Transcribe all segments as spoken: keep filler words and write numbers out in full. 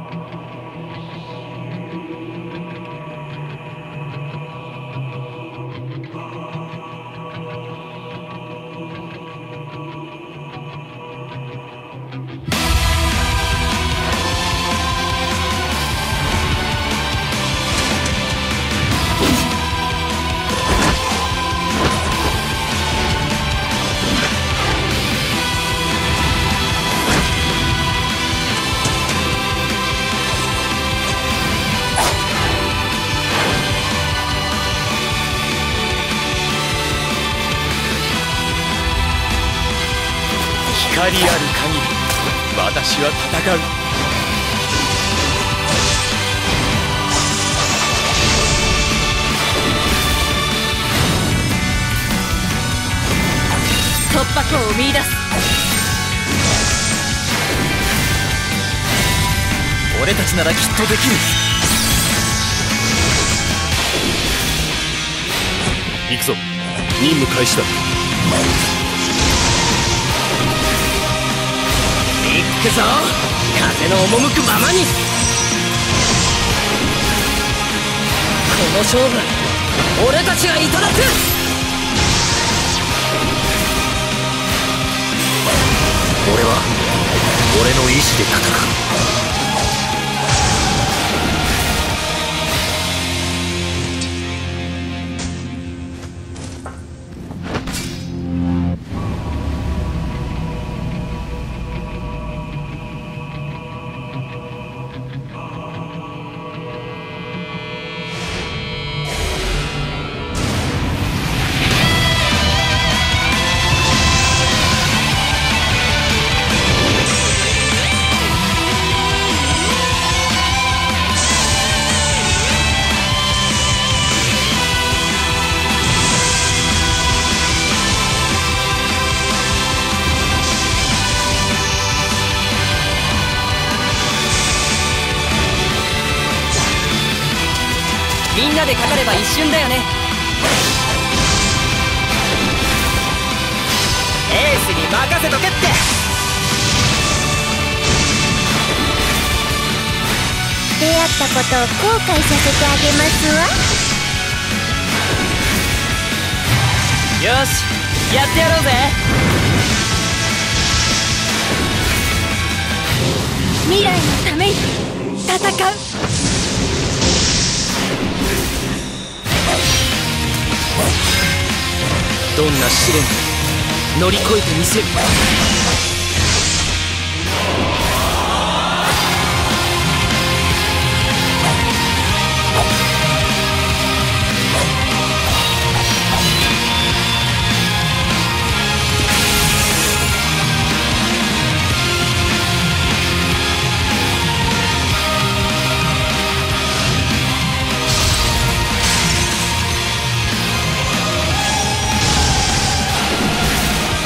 光ある限り私は戦う。 突破口を見出す。 俺たちならきっとできる。行くぞ、任務開始だ。 行くぞ、風の赴くままに。この勝負俺たちがいただく。 俺は俺の意志で戦う。 みんなでかかれば一瞬だよね。エースに任せとけって。 出会ったことを後悔させてあげますわ。 よし、やってやろうぜ。 未来のために戦う。 どんな試練も乗り越えてみせる。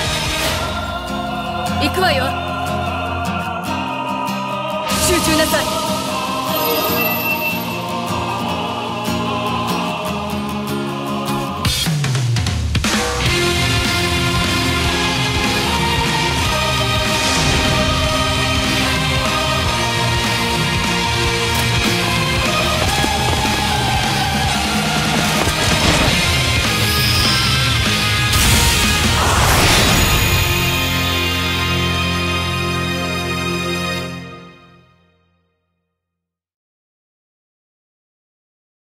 行くわよ。集中なさい。